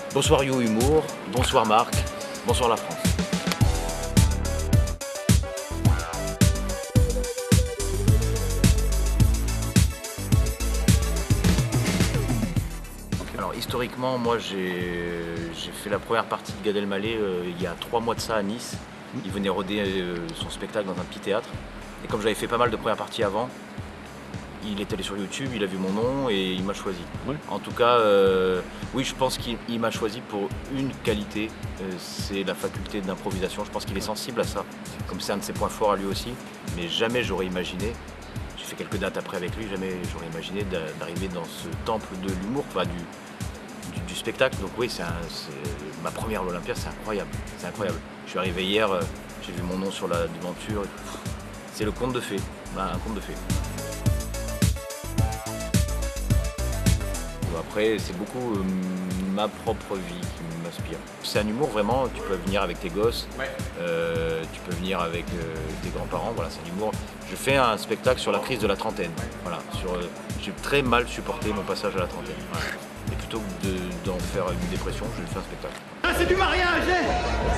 Bonsoir You Humour, bonsoir Marc, bonsoir la France. Alors historiquement, moi j'ai fait la première partie de Gad Elmaleh il y a 3 mois de ça à Nice. Il venait roder son spectacle dans un petit théâtre. Et comme j'avais fait pas mal de premières parties avant, il est allé sur YouTube, il a vu mon nom et il m'a choisi. Ouais. En tout cas, oui, je pense qu'il m'a choisi pour une qualité, c'est la faculté d'improvisation. Je pense qu'il est sensible à ça, comme c'est un de ses points forts à lui aussi. Mais jamais j'aurais imaginé, j'ai fait quelques dates après avec lui, jamais j'aurais imaginé d'arriver dans ce temple de l'humour, enfin, du spectacle. Donc oui, c'est ma première à l'Olympia, c'est incroyable, c'est incroyable. Je suis arrivé hier, j'ai vu mon nom sur la devanture, c'est le conte de fées, voilà, un conte de fées. Après, c'est beaucoup ma propre vie qui m'inspire. C'est un humour vraiment, tu peux venir avec tes gosses, ouais. Tu peux venir avec tes grands-parents, voilà, c'est un humour. Je fais un spectacle sur la crise de la trentaine, voilà, j'ai très mal supporté mon passage à la trentaine. Voilà. Et plutôt que d'en faire une dépression, je fais un spectacle. Ah, c'est du mariage, hein?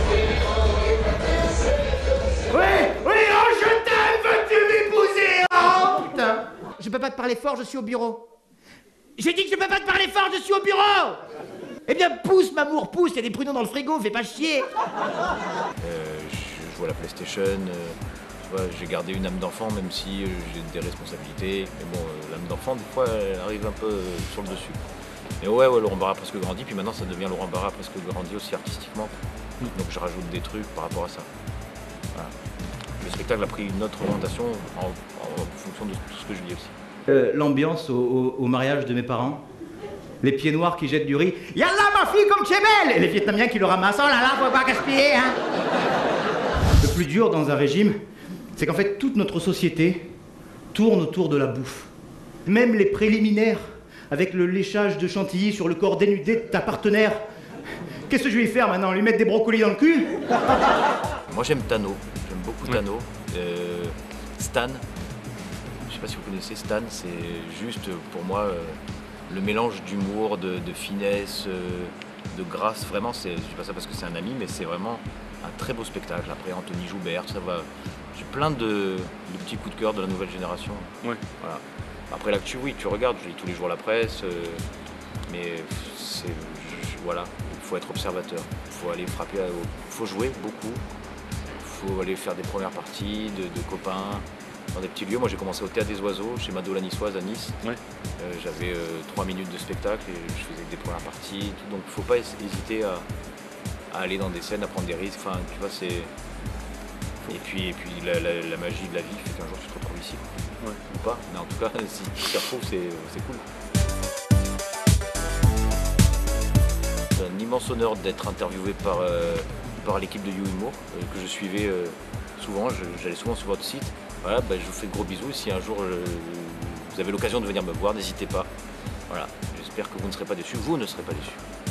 Oui, oh, je t'aime, veux-tu m'épouser? Oh, putain. Je peux pas te parler fort, je suis au bureau. J'ai dit que je peux pas te parler fort, je suis au bureau. Eh bien, pousse, Mamour, pousse, il y a des prunons dans le frigo, fais pas chier. Je joue à la PlayStation, j'ai gardé une âme d'enfant, même si j'ai des responsabilités. Mais bon, l'âme d'enfant, des fois, elle arrive un peu sur le dessus. Et ouais, Laurent Barra a presque grandi, puis maintenant ça devient Laurent Barra a presque grandi aussi artistiquement. Donc je rajoute des trucs par rapport à ça. Voilà. Le spectacle a pris une autre orientation en fonction de tout ce que je vis aussi. L'ambiance au mariage de mes parents, les pieds noirs qui jettent du riz. Yallah ma fille comme tu es belle! Et les Vietnamiens qui le ramassent. Oh là là, faut pas gaspiller, hein! Le plus dur dans un régime, c'est qu'en fait toute notre société tourne autour de la bouffe. Même les préliminaires, avec le léchage de chantilly sur le corps dénudé de ta partenaire. Qu'est-ce que je vais y faire maintenant? Lui mettre des brocolis dans le cul? Moi j'aime Tano, j'aime beaucoup Tano. Stan. Je sais pas si vous connaissez Stan, c'est juste pour moi le mélange d'humour, de finesse, de grâce. Vraiment, je dis pas ça parce que c'est un ami, mais c'est vraiment un très beau spectacle. Après Anthony Joubert, ça va. J'ai plein de petits coups de cœur de la nouvelle génération. Ouais. Voilà. Après l'actu, oui, tu regardes, je lis tous les jours la presse, mais voilà, il faut être observateur. Il faut aller frapper, il faut jouer beaucoup, il faut aller faire des premières parties de copains. Dans des petits lieux, moi j'ai commencé au Théâtre des Oiseaux, chez Mado la Niçoise à Nice. Ouais. J'avais 3 minutes de spectacle et je faisais des premières parties. Donc il ne faut pas hésiter à aller dans des scènes, à prendre des risques. Enfin, tu vois, c'est. Et puis la magie de la vie fait qu'un jour tu te retrouves ici. Ouais. Ou pas, mais en tout cas, si tu t'y retrouves, c'est cool. C'est un immense honneur d'être interviewé par l'équipe de You Humour, que je suivais souvent, j'allais souvent sur votre site. Voilà, je vous fais de gros bisous. Si un jour vous avez l'occasion de venir me voir, n'hésitez pas. Voilà, j'espère que vous ne serez pas déçus. Vous ne serez pas déçus.